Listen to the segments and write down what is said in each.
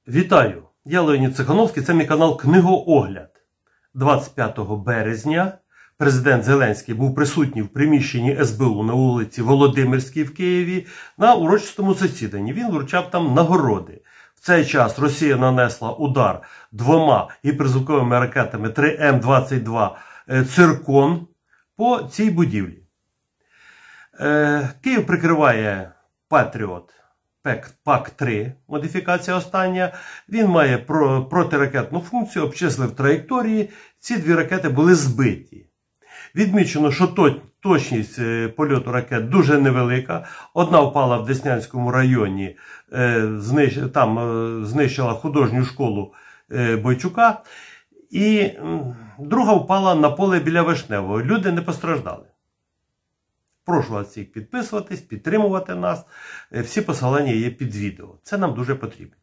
Вітаю! Я Леонід Цихановський, це мій канал Книгоогляд. 25 березня президент Зеленський був присутній в приміщенні СБУ на вулиці Володимирській в Києві на урочистому засіданні. Він вручав там нагороди. В цей час Росія нанесла удар двома гіперзвуковими ракетами 3М-22 «Циркон» по цій будівлі. Київ прикриває «Патріот». ПАК-3, модифікація остання, він має протиракетну функцію, обчислив траєкторії, ці дві ракети були збиті. Відмічено, що точність польоту ракет дуже невелика. Одна впала в Деснянському районі, там знищила художню школу Бойчука, і друга впала на поле біля Вишневого. Люди не постраждали. Прошу вас всіх підписуватись, підтримувати нас. Всі посилання є під відео. Це нам дуже потрібно.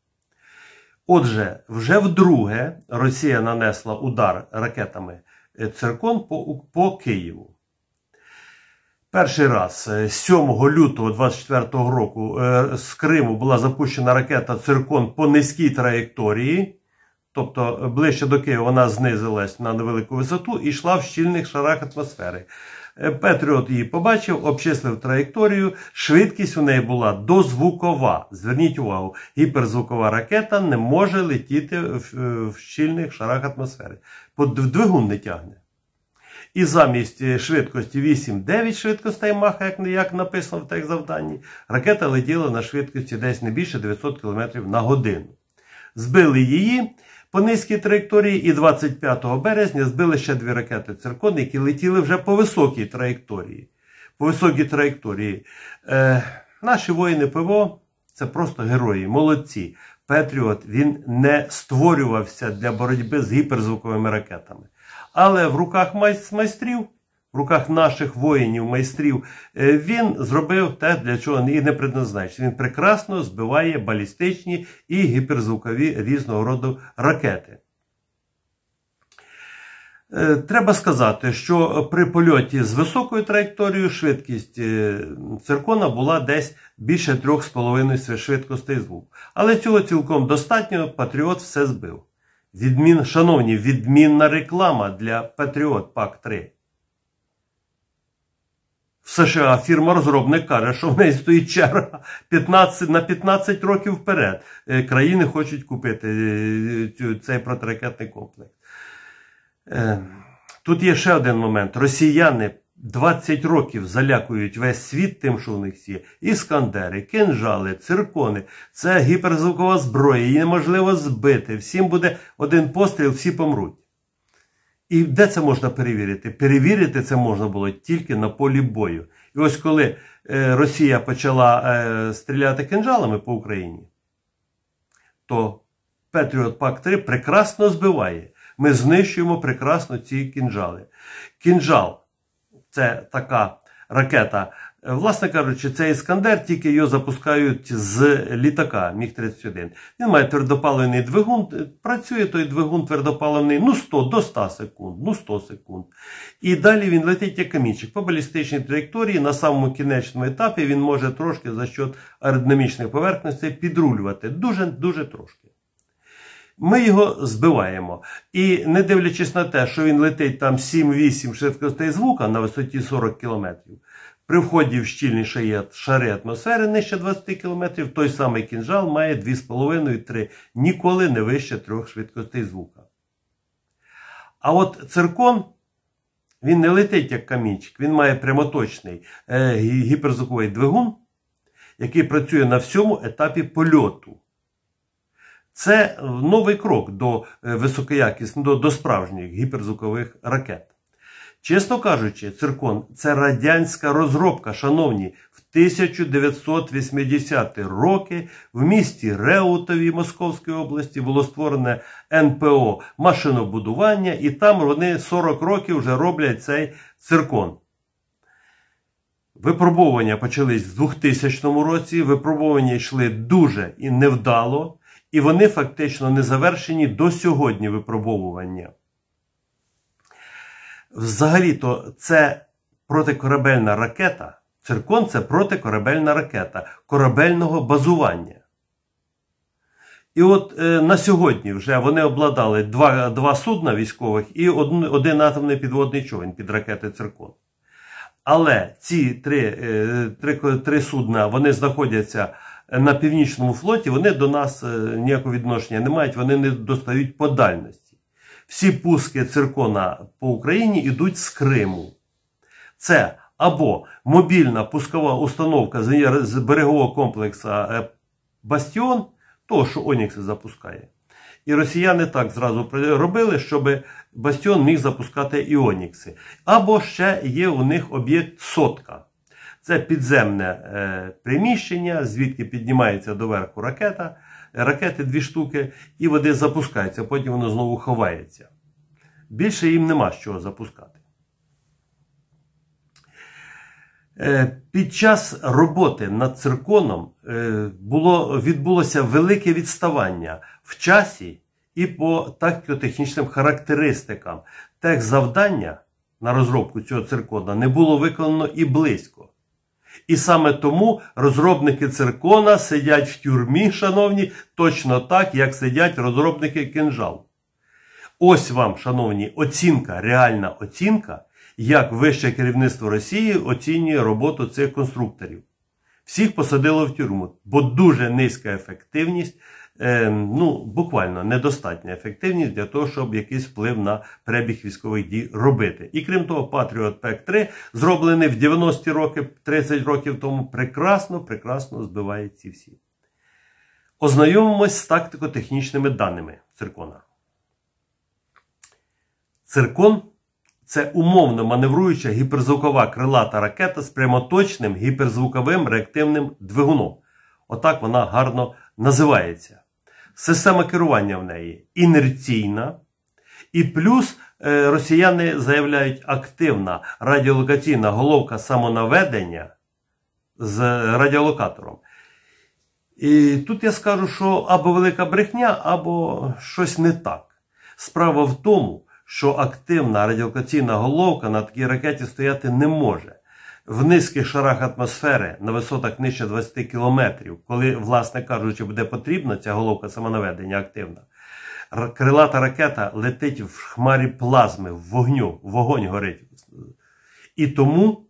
Отже, вже вдруге Росія нанесла удар ракетами «Циркон» по Києву. Перший раз 7 лютого 2024 року з Криму була запущена ракета «Циркон» по низькій траєкторії. Тобто ближче до Києва вона знизилась на невелику висоту і йшла в щільних шарах атмосфери. Патріот її побачив, обчислив траєкторію, швидкість у неї була дозвукова. Зверніть увагу, гіперзвукова ракета не може летіти в щільних шарах атмосфери. Двигун не тягне. І замість швидкості 8-9 швидкостей Маха, як написано в техзавданні, ракета летіла на швидкості десь не більше 900 км на годину. Збили її по низькій траєкторії і 25 березня збили ще дві ракети «Циркон», які летіли вже по високій траєкторії. По високій траєкторії. Наші воїни ПВО – це просто герої, молодці. Патріот, він не створювався для боротьби з гіперзвуковими ракетами. Але в руках майстрів, в руках наших воїнів-майстрів, він зробив те, для чого і не предназначений. Він прекрасно збиває балістичні і гіперзвукові різного роду ракети. Треба сказати, що при польоті з високою траєкторією швидкість «Циркона» була десь більше 3,5 швидкостей звуку. Але цього цілком достатньо, Патріот все збив. Шановні, відмінна реклама для Патріот ПАК-3. В США фірма-розробник каже, що в неї стоїть черга на 15 років вперед. Країни хочуть купити цей протиракетний комплекс. Тут є ще один момент. Росіяни 20 років залякують весь світ тим, що у них є. Іскандери, кинжали, циркони. Це гіперзвукова зброя, її неможливо збити. Всім буде один постріл, всі помруть. І де це можна перевірити? Перевірити це можна було тільки на полі бою. І ось коли Росія почала стріляти кинжалами по Україні, то Патріот ПАК-3 прекрасно збиває. Ми знищуємо прекрасно ці кинжали. Кинжал – це така ракета. Власне кажучи, це Іскандер, тільки його запускають з літака Міг-31. Він має твердопаливний двигун, працює той двигун твердопаливний, до 100 секунд, 100 секунд. І далі він летить як камінчик по балістичній траєкторії, на самому кінечному етапі він може трошки за счет аеродинамічних поверхностей підрулювати, дуже трошки. Ми його збиваємо. І не дивлячись на те, що він летить там 7-8 швидкостей звука на висоті 40 км, при вході в щільні шари атмосфери нижче 20 км, той самий кинжал має 2,5-3, ніколи не вище 3 швидкостей звука. А от «Циркон», він не летить як камінчик, він має прямоточний гіперзвуковий двигун, який працює на всьому етапі польоту. Це новий крок до високоякісних, до справжніх гіперзвукових ракет. Чесно кажучи, «Циркон» – це радянська розробка, шановні. В 1980-ті роки в місті Реутові Московської області було створене НПО машинобудування, і там вони 40 років вже роблять цей «Циркон». Випробування почались в 2000 році, випробування йшли дуже і невдало, і вони фактично не завершені до сьогодні випробовування. Взагалі-то це протикорабельна ракета. «Циркон» – це протикорабельна ракета корабельного базування. І от на сьогодні вже вони обладали два судна військових і один атомний підводний човен під ракети «Циркон». Але ці три судна, вони знаходяться на Північному флоті, вони до нас ніякого відношення не мають, вони не достають по дальності. Всі пуски «Циркона» по Україні йдуть з Криму. Це або мобільна пускова установка з берегового комплексу «Бастіон», того, що «Онікс» запускає. І росіяни так зразу робили, щоб «Бастіон» міг запускати і «Онікси». Або ще є у них об'єкт «Сотка». Це підземне приміщення, звідки піднімається доверху ракета. Ракети 2 штуки, і вони запускаються, потім воно знову ховається. Більше їм нема з чого запускати. Під час роботи над «Цирконом» відбулося велике відставання в часі і по тактико-технічним характеристикам. Техзавдання на розробку цього «Циркона» не було виконано і близько. І саме тому розробники «Циркона» сидять в тюрмі, шановні, точно так, як сидять розробники «Кинжалу». Ось вам, шановні, оцінка, реальна оцінка, як вище керівництво Росії оцінює роботу цих конструкторів. Всіх посадило в тюрму, бо дуже низька ефективність, буквально недостатня ефективність для того, щоб якийсь вплив на перебіг військових дій робити. І крім того, Patriot Pack-3, зроблений в 90-ті роки, 30 років тому, прекрасно збиває ці всі. Ознайомимось з тактико-технічними даними «Циркона». «Циркон» – це умовно маневруюча гіперзвукова крилата ракета з прямоточним гіперзвуковим реактивним двигуном. Отак вона гарно називається. Система керування в неї інерційна. І плюс росіяни заявляють активна радіолокаційна головка самонаведення з радіолокатором. І тут я скажу, що або велика брехня, або щось не так. Справа в тому, що активна радіолокаційна головка на такій ракеті стояти не може. В низьких шарах атмосфери, на висотах нижче 20 кілометрів, коли, власне кажучи, буде потрібна ця головка самонаведення активна, крилата ракета летить в хмарі плазми, в вогню, вогонь горить. І тому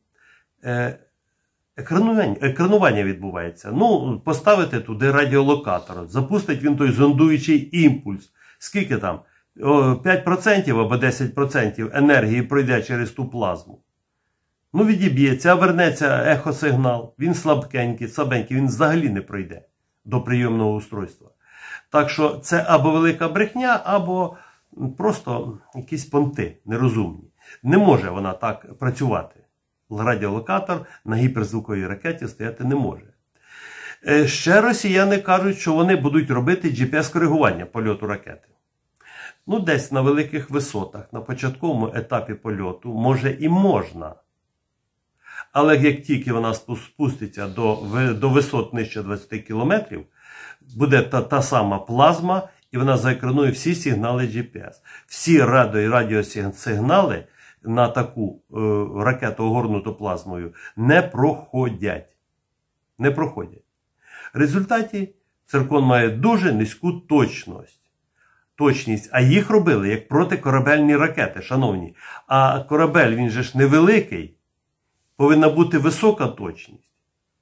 екранування відбувається. Поставити туди радіолокатор, запустить він той зондуючий імпульс. Скільки там? 5% або 10% енергії пройде через ту плазму. Відіб'ється, а вернеться ехосигнал. Він слабенький, він взагалі не пройде до прийомного устройства. Так що це або велика брехня, або просто якісь понти нерозумні. Не може вона так працювати. Радіолокатор на гіперзвуковій ракеті стояти не може. Ще росіяни кажуть, що вони будуть робити GPS-коригування польоту ракети. Десь на великих висотах, на початковому етапі польоту, може і можна. Але як тільки вона спуститься до висот нижче 20 кілометрів, буде та сама плазма, і вона заекранує всі сигнали GPS. Всі радіосигнали на таку ракету, огорнуту плазмою, не проходять. Не проходять. В результаті «Циркон» має дуже низьку точність, а їх робили як протикорабельні ракети, шановні. А корабель, він же ж невеликий, повинна бути висока точність.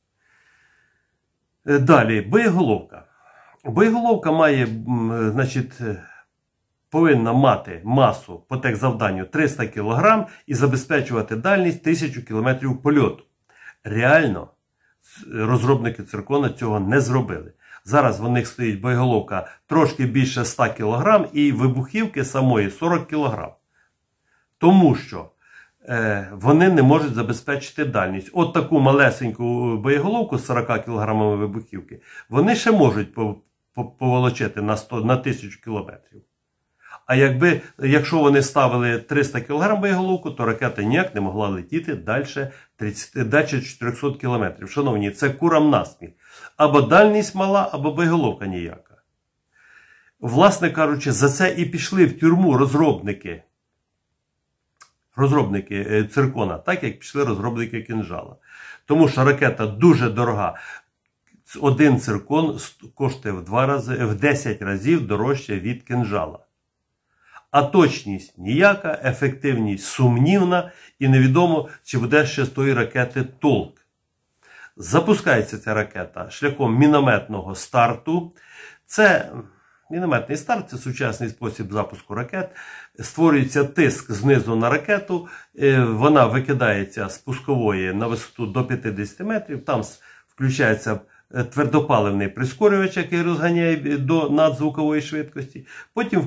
Далі, боєголовка. Боєголовка має, повинна мати масу по техзавданню 300 кг і забезпечувати дальність 1000 км польоту. Реально, розробники «Циркона» цього не зробили. Зараз в них стоїть боєголовка трошки більше 100 кг і вибухівки самої 40 кг. Тому що вони не можуть забезпечити дальність. От таку малесеньку боєголовку з 40 кг вибухівки вони ще можуть поволочити на 1000 км. А якщо вони ставили 300 кг боєголовку, то ракета ніяк не могла летіти далі 400 км. Шановні, це курам насміх. Або дальність мала, або боєголовка ніяка. Власне кажучи, за це і пішли в тюрму розробники «Циркона», так як пішли розробники «Кинжала». Тому що ракета дуже дорога. один циркон коштує в 10 разів дорожче від кинжала. А точність ніяка, ефективність сумнівна і невідомо, чи буде ще з тої ракети толк. Запускається ця ракета шляхом мінометного старту. Мінометний старт – це сучасний спосіб запуску ракет. Створюється тиск знизу на ракету, вона викидається з пускової на висоту до 50 метрів, там включається твердопаливний прискорювач, який розганяє до надзвукової швидкості. Потім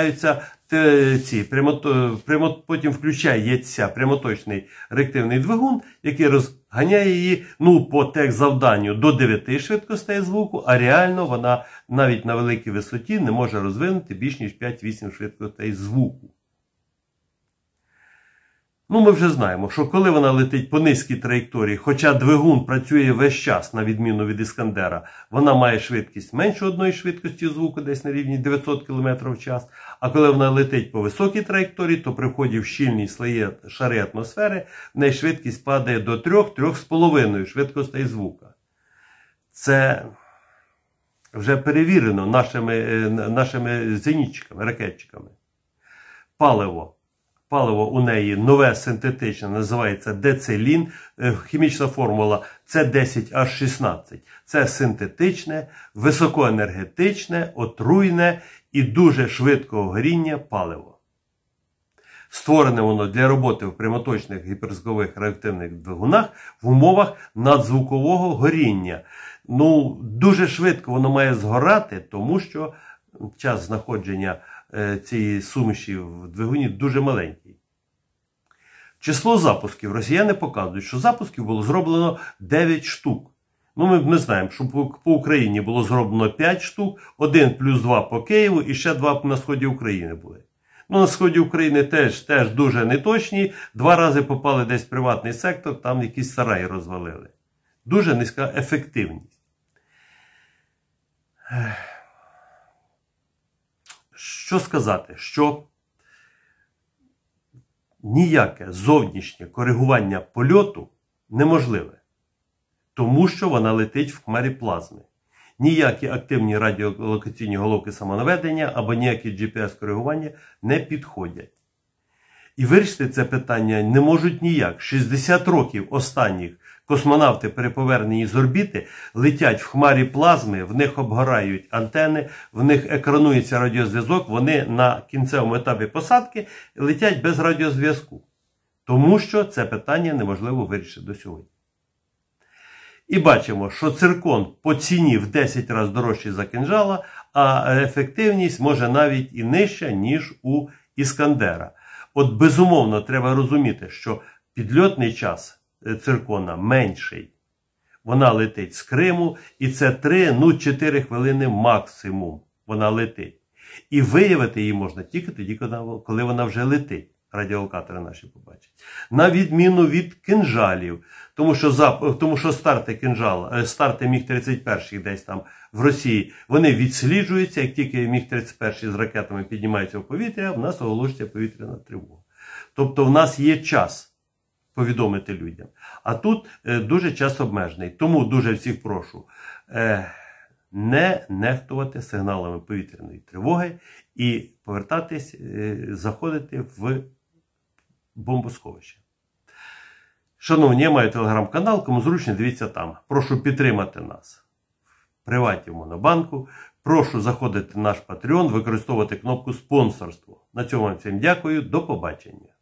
включається прямоточний реактивний двигун, який розганяє її по техзавданню до 9 швидкостей звуку, а реально вона навіть на великій висоті не може розвинути більш ніж 5-8 швидкостей звуку. Ми вже знаємо, що коли вона летить по низькій траєкторії, хоча двигун працює весь час, на відміну від Іскандера, вона має швидкість менше одної швидкості звуку, десь на рівні 900 км в час. А коли вона летить по високій траєкторії, то при вході в щільні шари атмосфери, в неї швидкість падає до 3-3,5 швидкостей звука. Це вже перевірено нашими зенітчиками, ракетчиками. Паливо у неї нове синтетичне, називається децилін, хімічна формула С10H16. Це синтетичне, високоенергетичне, отруйне і дуже швидкого горіння паливо. Створене воно для роботи в прямоточних гіперзвукових реактивних двигунах в умовах надзвукового горіння. Дуже швидко воно має згорати, тому що час знаходження цієї суміші в двигуні дуже маленький. Число запусків росіяни показують, що запусків було зроблено 9 штук. Ми знаємо, що по Україні було зроблено 5 штук, 1 плюс 2 по Києву і ще 2 на сході України були. На сході України теж дуже неточні, 2 рази попали десь в приватний сектор, там якісь сараї розвалили. Дуже низька ефективність. Що сказати? Що ніяке зовнішнє коригування польоту неможливе, тому що вона летить в хмарі плазми. Ніякі активні радіолокаційні головки самонаведення або ніякі GPS-коригування не підходять. І вирішити це питання не можуть ніяк. 60 років останніх космонавти при поверненні з орбіти летять в хмарі плазми, в них обгорають антени, в них екранується радіозв'язок, вони на кінцевому етапі посадки летять без радіозв'язку. Тому що це питання неможливо вирішити до сьогодні. І бачимо, що циркон по ціні в 10 разів дорожчий за кинжала, а ефективність може навіть і нижча, ніж у Іскандера. От безумовно треба розуміти, що підльотний час циркона менший. Вона летить з Криму, і це 3-4 хвилини максимум вона летить. І виявити її можна тільки тоді, коли вона вже летить. Радіолокатори наші побачать. На відміну від кинжалів. Тому що старти Міг-31 десь там в Росії, вони відсліджуються, як тільки Міг-31 з ракетами піднімаються в повітря, в нас оголошується повітряна тривога. Тобто в нас є час повідомити людям. А тут дуже час обмежений. Тому дуже всіх прошу не нехтувати сигналами повітряної тривоги і повертатись, заходити в бомбосховище. Шановні, я маю телеграм-канал, кому зручно, дивіться там. Прошу підтримати нас в Приваті в Монобанку. Прошу заходити в наш Patreon, використовувати кнопку спонсорство. На цьому вам всім дякую, до побачення.